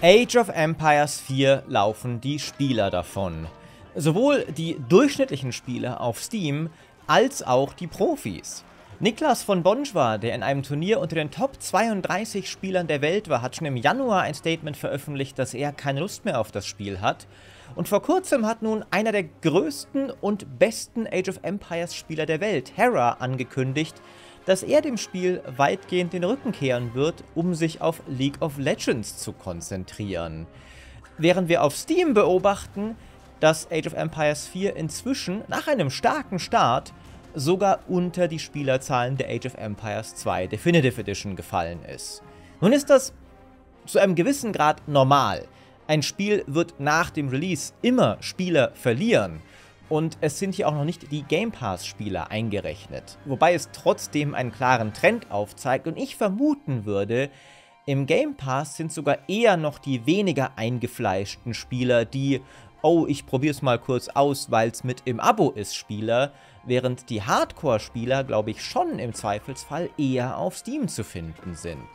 Age of Empires 4 laufen die Spieler davon. Sowohl die durchschnittlichen Spieler auf Steam, als auch die Profis. Niklas von Bonjwa, der in einem Turnier unter den Top 32 Spielern der Welt war, hat schon im Januar ein Statement veröffentlicht, dass er keine Lust mehr auf das Spiel hat. Und vor kurzem hat nun einer der größten und besten Age of Empires Spieler der Welt, Hera, angekündigt, dass er dem Spiel weitgehend den Rücken kehren wird, um sich auf League of Legends zu konzentrieren. Während wir auf Steam beobachten, dass Age of Empires 4 inzwischen nach einem starken Start sogar unter die Spielerzahlen der Age of Empires 2 Definitive Edition gefallen ist. Nun ist das zu einem gewissen Grad normal. Ein Spiel wird nach dem Release immer Spieler verlieren. Und es sind hier auch noch nicht die Game Pass-Spieler eingerechnet. Wobei es trotzdem einen klaren Trend aufzeigt und ich vermuten würde, im Game Pass sind sogar eher noch die weniger eingefleischten Spieler, die, oh, ich probier's mal kurz aus, weil's mit im Abo ist, Spieler, während die Hardcore-Spieler, glaube ich, schon im Zweifelsfall eher auf Steam zu finden sind.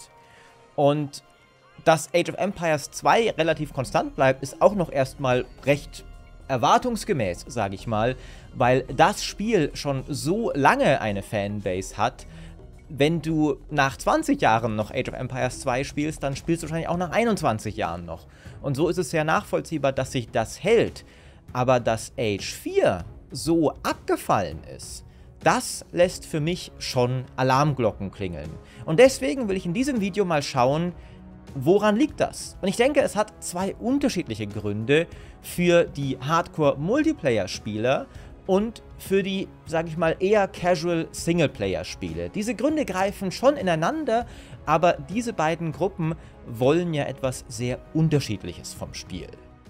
Und dass Age of Empires 2 relativ konstant bleibt, ist auch noch erstmal recht erwartungsgemäß, sage ich mal, weil das Spiel schon so lange eine Fanbase hat. Wenn du nach 20 Jahren noch Age of Empires 2 spielst, dann spielst du wahrscheinlich auch nach 21 Jahren noch. Und so ist es sehr nachvollziehbar, dass sich das hält. Aber dass Age 4 so abgefallen ist, das lässt für mich schon Alarmglocken klingeln. Und deswegen will ich in diesem Video mal schauen, woran liegt das? Und ich denke, es hat zwei unterschiedliche Gründe für die Hardcore-Multiplayer-Spieler und für die, sage ich mal, eher casual Singleplayer-Spiele. Diese Gründe greifen schon ineinander, aber diese beiden Gruppen wollen ja etwas sehr Unterschiedliches vom Spiel.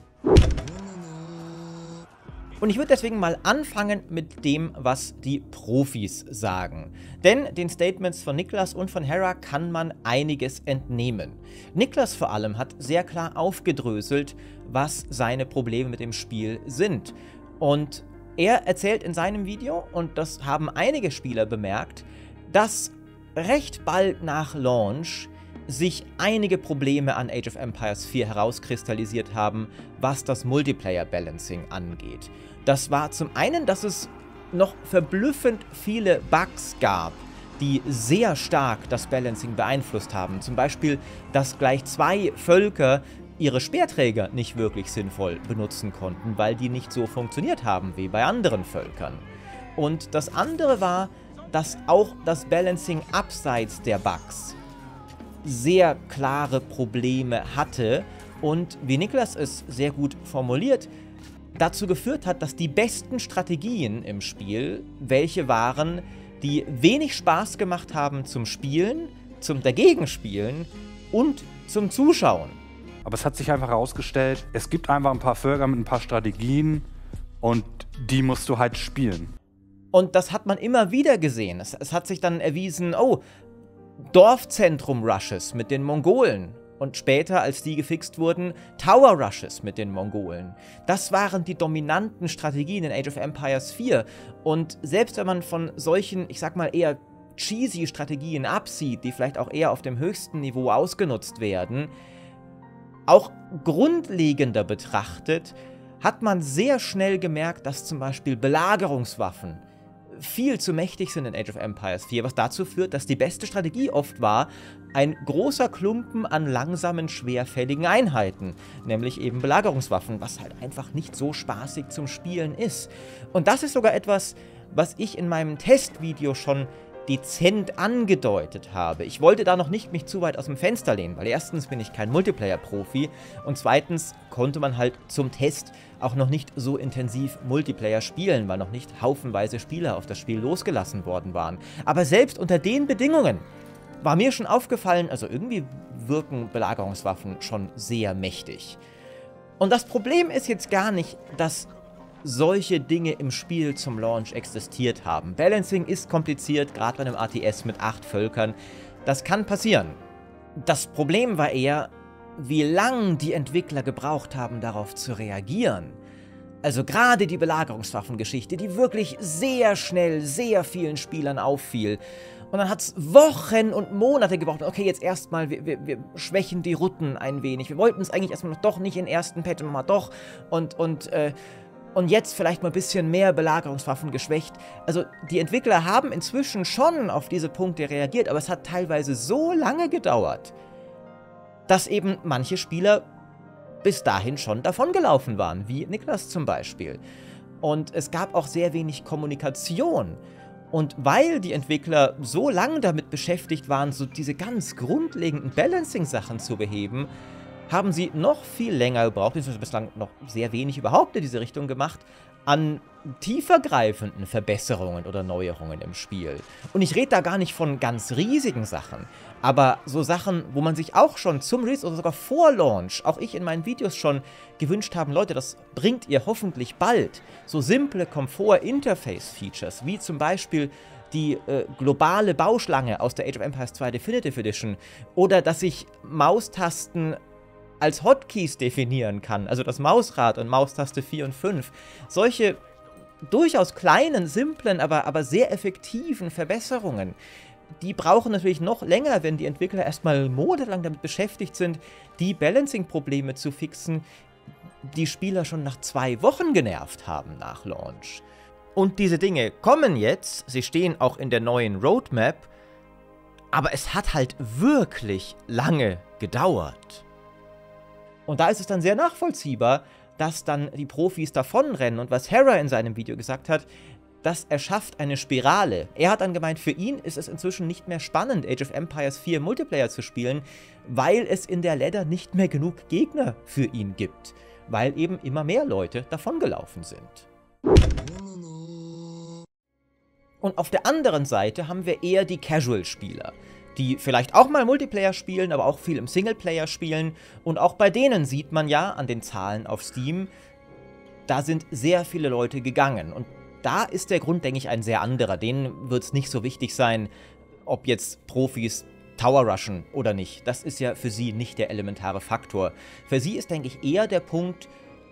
Und ich würde deswegen mal anfangen mit dem, was die Profis sagen. Denn den Statements von Niklas und von Hera kann man einiges entnehmen. Niklas vor allem hat sehr klar aufgedröselt, was seine Probleme mit dem Spiel sind. Und er erzählt in seinem Video, und das haben einige Spieler bemerkt, dass recht bald nach Launch sich einige Probleme an Age of Empires 4 herauskristallisiert haben, was das Multiplayer-Balancing angeht. Das war zum einen, dass es noch verblüffend viele Bugs gab, die sehr stark das Balancing beeinflusst haben. Zum Beispiel, dass gleich zwei Völker ihre Speerträger nicht wirklich sinnvoll benutzen konnten, weil die nicht so funktioniert haben wie bei anderen Völkern. Und das andere war, dass auch das Balancing abseits der Bugs sehr klare Probleme hatte und, wie Niklas es sehr gut formuliert, dazu geführt hat, dass die besten Strategien im Spiel welche waren, die wenig Spaß gemacht haben zum Spielen, zum Dagegenspielen und zum Zuschauen. Aber es hat sich einfach herausgestellt, es gibt einfach ein paar Völker mit ein paar Strategien und die musst du halt spielen. Und das hat man immer wieder gesehen. Es hat sich dann erwiesen, oh, Dorfzentrum-Rushes mit den Mongolen. Und später, als die gefixt wurden, Tower-Rushes mit den Mongolen. Das waren die dominanten Strategien in Age of Empires 4. Und selbst wenn man von solchen, ich sag mal eher cheesy Strategien absieht, die vielleicht auch eher auf dem höchsten Niveau ausgenutzt werden, auch grundlegender betrachtet, hat man sehr schnell gemerkt, dass zum Beispiel Belagerungswaffen viel zu mächtig sind in Age of Empires 4, was dazu führt, dass die beste Strategie oft war, ein großer Klumpen an langsamen, schwerfälligen Einheiten, nämlich eben Belagerungswaffen, was halt einfach nicht so spaßig zum Spielen ist. Und das ist sogar etwas, was ich in meinem Testvideo schon dezent angedeutet habe. Ich wollte da noch nicht mich zu weit aus dem Fenster lehnen, weil erstens bin ich kein Multiplayer-Profi und zweitens konnte man halt zum Test auch noch nicht so intensiv Multiplayer spielen, weil noch nicht haufenweise Spieler auf das Spiel losgelassen worden waren. Aber selbst unter den Bedingungen war mir schon aufgefallen, also irgendwie wirken Belagerungswaffen schon sehr mächtig. Und das Problem ist jetzt gar nicht, dass solche Dinge im Spiel zum Launch existiert haben. Balancing ist kompliziert, gerade bei einem RTS mit 8 Völkern. Das kann passieren. Das Problem war eher, wie lang die Entwickler gebraucht haben, darauf zu reagieren. Also gerade die Belagerungswaffengeschichte, die wirklich sehr schnell sehr vielen Spielern auffiel Und dann hat es Wochen und Monate gebraucht. Okay, jetzt erstmal, wir schwächen die Routen ein wenig. Wir wollten es eigentlich erstmal noch doch nicht in ersten Patch, nochmal doch. Und jetzt vielleicht mal ein bisschen mehr Belagerungswaffen geschwächt. Also die Entwickler haben inzwischen schon auf diese Punkte reagiert, aber es hat teilweise so lange gedauert, dass eben manche Spieler bis dahin schon davongelaufen waren, wie Niklas zum Beispiel. Und es gab auch sehr wenig Kommunikation. Und weil die Entwickler so lange damit beschäftigt waren, so diese ganz grundlegenden Balancing-Sachen zu beheben, haben sie noch viel länger gebraucht, beziehungsweise bislang noch sehr wenig überhaupt in diese Richtung gemacht, an tiefergreifenden Verbesserungen oder Neuerungen im Spiel. Und ich rede da gar nicht von ganz riesigen Sachen, aber so Sachen, wo man sich auch schon zum Release oder sogar vor Launch, auch ich in meinen Videos schon gewünscht haben, Leute, das bringt ihr hoffentlich bald. So simple Komfort-Interface-Features, wie zum Beispiel die globale Bauschlange aus der Age of Empires 2 Definitive Edition oder dass ich Maustasten als Hotkeys definieren kann, also das Mausrad und Maustaste 4 und 5. Solche durchaus kleinen, simplen, aber sehr effektiven Verbesserungen, die brauchen natürlich noch länger, wenn die Entwickler erstmal monatelang damit beschäftigt sind, die Balancing-Probleme zu fixen, die Spieler schon nach 2 Wochen genervt haben nach Launch. Und diese Dinge kommen jetzt, sie stehen auch in der neuen Roadmap, aber es hat halt wirklich lange gedauert. Und da ist es dann sehr nachvollziehbar, dass dann die Profis davonrennen. Und was Hera in seinem Video gesagt hat, das erschafft eine Spirale. Er hat dann gemeint, für ihn ist es inzwischen nicht mehr spannend, Age of Empires 4 Multiplayer zu spielen, weil es in der Ladder nicht mehr genug Gegner für ihn gibt. Weil eben immer mehr Leute davongelaufen sind. Und auf der anderen Seite haben wir eher die Casual-Spieler, die vielleicht auch mal Multiplayer spielen, aber auch viel im Singleplayer spielen. Und auch bei denen sieht man ja an den Zahlen auf Steam, da sind sehr viele Leute gegangen. Und da ist der Grund, denke ich, ein sehr anderer. Denen wird es nicht so wichtig sein, ob jetzt Profis Tower rushen oder nicht. Das ist ja für sie nicht der elementare Faktor. Für sie ist, denke ich, eher der Punkt,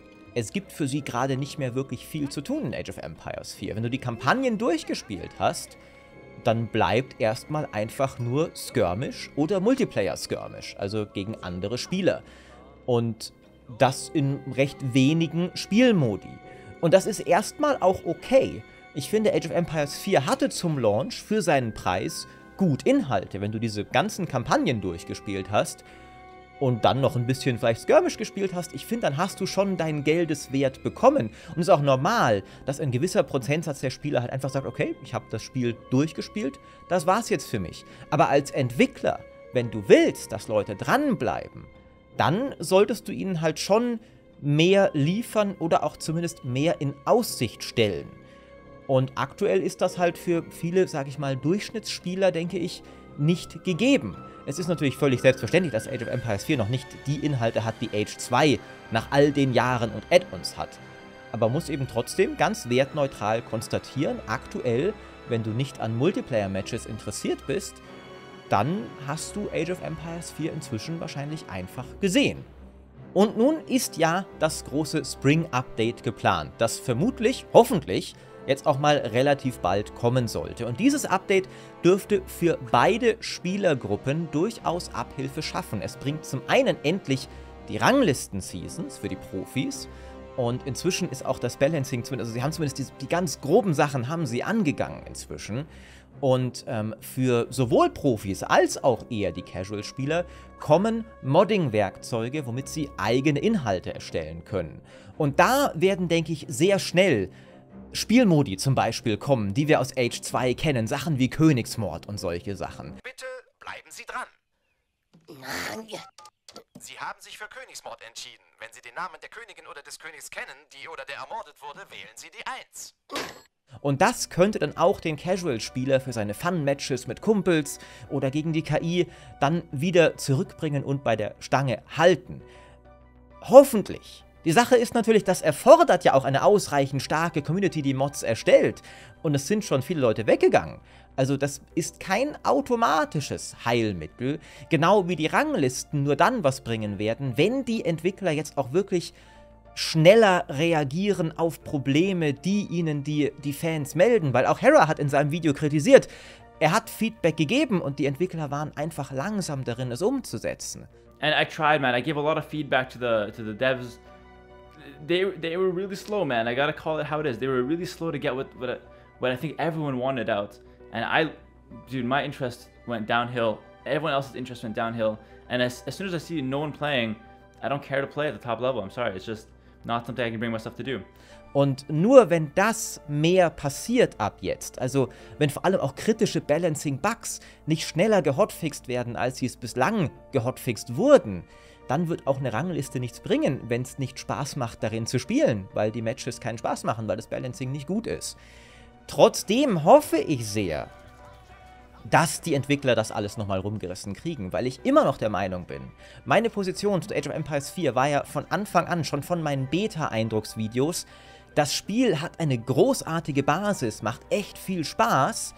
es gibt für sie gerade nicht mehr wirklich viel zu tun in Age of Empires 4. Wenn du die Kampagnen durchgespielt hast, dann bleibt erstmal einfach nur Skirmish oder Multiplayer-Skirmish, also gegen andere Spieler. Und das in recht wenigen Spielmodi. Und das ist erstmal auch okay. Ich finde, Age of Empires 4 hatte zum Launch für seinen Preis gut Inhalte. Wenn du diese ganzen Kampagnen durchgespielt hast und dann noch ein bisschen vielleicht Skirmish gespielt hast, ich finde, dann hast du schon dein Geldes wert bekommen. Und es ist auch normal, dass ein gewisser Prozentsatz der Spieler halt einfach sagt, okay, ich habe das Spiel durchgespielt, das war's jetzt für mich. Aber als Entwickler, wenn du willst, dass Leute dranbleiben, dann solltest du ihnen halt schon mehr liefern oder auch zumindest mehr in Aussicht stellen. Und aktuell ist das halt für viele, sag ich mal, Durchschnittsspieler, denke ich, nicht gegeben. Es ist natürlich völlig selbstverständlich, dass Age of Empires 4 noch nicht die Inhalte hat, die Age 2 nach all den Jahren und Add-ons hat. Aber muss eben trotzdem ganz wertneutral konstatieren, aktuell, wenn du nicht an Multiplayer-Matches interessiert bist, dann hast du Age of Empires 4 inzwischen wahrscheinlich einfach gesehen. Und nun ist ja das große Spring-Update geplant, das vermutlich, hoffentlich, jetzt auch mal relativ bald kommen sollte. Und dieses Update dürfte für beide Spielergruppen durchaus Abhilfe schaffen. Es bringt zum einen endlich die Ranglisten-Seasons für die Profis und inzwischen ist auch das Balancing, also sie haben zumindest die ganz groben Sachen haben sie angegangen inzwischen. Und für sowohl Profis als auch eher die Casual-Spieler kommen Modding-Werkzeuge, womit sie eigene Inhalte erstellen können. Und da werden, denke ich, sehr schnell Spielmodi zum Beispiel kommen, die wir aus Age 2 kennen. Sachen wie Königsmord und solche Sachen. Bitte bleiben Sie dran. Sie haben sich für Königsmord entschieden. Wenn Sie den Namen der Königin oder des Königs kennen, die oder der ermordet wurde, wählen Sie die 1. Und das könnte dann auch den Casual-Spieler für seine Fun-Matches mit Kumpels oder gegen die KI dann wieder zurückbringen und bei der Stange halten. Hoffentlich. Die Sache ist natürlich, das erfordert ja auch eine ausreichend starke Community, die Mods erstellt. Und es sind schon viele Leute weggegangen. Also das ist kein automatisches Heilmittel, genau wie die Ranglisten nur dann was bringen werden, wenn die Entwickler jetzt auch wirklich schneller reagieren auf Probleme, die ihnen die Fans melden. Weil auch Hera hat in seinem Video kritisiert, er hat Feedback gegeben und die Entwickler waren einfach langsam darin, es umzusetzen. And I tried, man. I gave a lot of feedback to the devs. They were really slow, man. I gotta call it how it is. They were really slow to get what I think everyone wanted out. And dude, my interest went downhill. Everyone else's interest went downhill. And as soon as I see no one playing, I don't care to play at the top level. I'm sorry, it's just not something I can bring myself to do. Und nur wenn das mehr passiert ab jetzt, also wenn vor allem auch kritische Balancing-Bugs nicht schneller gehotfixt werden, als sie es bislang gehotfixt wurden, dann wird auch eine Rangliste nichts bringen, wenn es nicht Spaß macht, darin zu spielen, weil die Matches keinen Spaß machen, weil das Balancing nicht gut ist. Trotzdem hoffe ich sehr, dass die Entwickler das alles nochmal rumgerissen kriegen, weil ich immer noch der Meinung bin, meine Position zu Age of Empires 4 war ja von Anfang an, schon von meinen Beta-Eindrucksvideos, das Spiel hat eine großartige Basis, macht echt viel Spaß,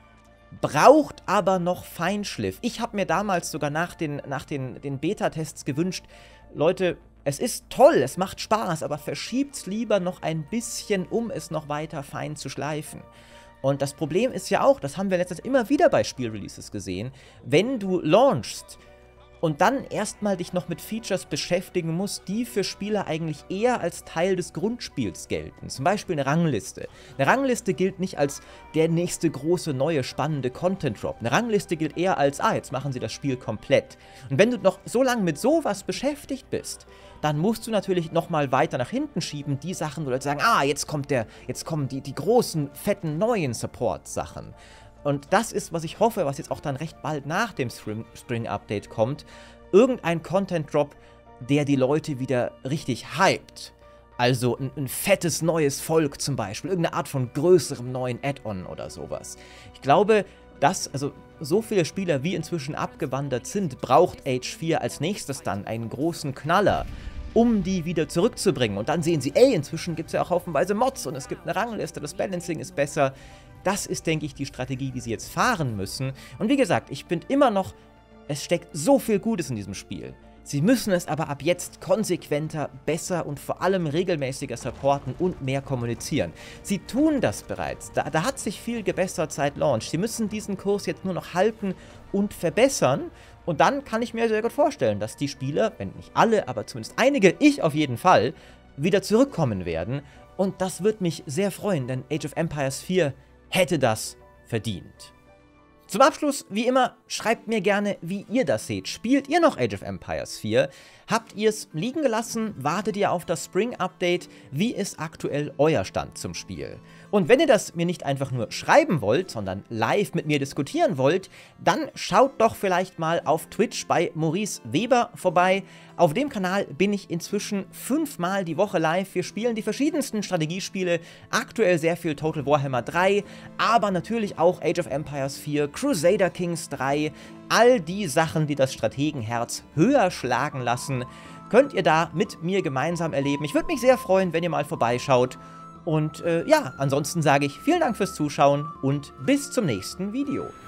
braucht aber noch Feinschliff. Ich habe mir damals sogar nach den Beta-Tests gewünscht, Leute, es ist toll, es macht Spaß, aber verschiebt's lieber noch ein bisschen, um es noch weiter fein zu schleifen. Und das Problem ist ja auch, das haben wir letztens immer wieder bei Spielreleases gesehen, wenn du launchst und dann erstmal dich noch mit Features beschäftigen musst, die für Spieler eigentlich eher als Teil des Grundspiels gelten. Zum Beispiel eine Rangliste. Eine Rangliste gilt nicht als der nächste große, neue, spannende Content-Drop. Eine Rangliste gilt eher als, jetzt machen sie das Spiel komplett. Und wenn du noch so lange mit sowas beschäftigt bist, dann musst du natürlich nochmal weiter nach hinten schieben, die Sachen, wo Leute sagen, jetzt kommen die großen, fetten, neuen Support-Sachen. Und das ist, was ich hoffe, was jetzt auch dann recht bald nach dem Spring-Update kommt. Irgendein Content-Drop, der die Leute wieder richtig hypt. Also ein fettes neues Volk zum Beispiel. Irgendeine Art von größerem neuen Add-on oder sowas. Ich glaube, dass so viele Spieler wie inzwischen abgewandert sind, braucht Age 4 als nächstes dann einen großen Knaller, um die wieder zurückzubringen. Und dann sehen sie, inzwischen gibt es ja auch haufenweise Mods und es gibt eine Rangliste, das Balancing ist besser. Das ist, denke ich, die Strategie, die sie jetzt fahren müssen. Und wie gesagt, ich finde immer noch, es steckt so viel Gutes in diesem Spiel. Sie müssen es aber ab jetzt konsequenter, besser und vor allem regelmäßiger supporten und mehr kommunizieren. Sie tun das bereits. Da hat sich viel gebessert seit Launch. Sie müssen diesen Kurs jetzt nur noch halten und verbessern. Und dann kann ich mir sehr gut vorstellen, dass die Spieler, wenn nicht alle, aber zumindest einige, ich auf jeden Fall, wieder zurückkommen werden. Und das wird mich sehr freuen, denn Age of Empires 4 hätte das verdient. Zum Abschluss, wie immer, schreibt mir gerne, wie ihr das seht. Spielt ihr noch Age of Empires 4? Habt ihr es liegen gelassen? Wartet ihr auf das Spring-Update? Wie ist aktuell euer Stand zum Spiel? Und wenn ihr das mir nicht einfach nur schreiben wollt, sondern live mit mir diskutieren wollt, dann schaut doch vielleicht mal auf Twitch bei Maurice Weber vorbei. Auf dem Kanal bin ich inzwischen 5-mal die Woche live. Wir spielen die verschiedensten Strategiespiele, aktuell sehr viel Total Warhammer 3, aber natürlich auch Age of Empires 4, Crusader Kings 3, all die Sachen, die das Strategenherz höher schlagen lassen, könnt ihr da mit mir gemeinsam erleben. Ich würde mich sehr freuen, wenn ihr mal vorbeischaut. Und ansonsten sage ich vielen Dank fürs Zuschauen und bis zum nächsten Video.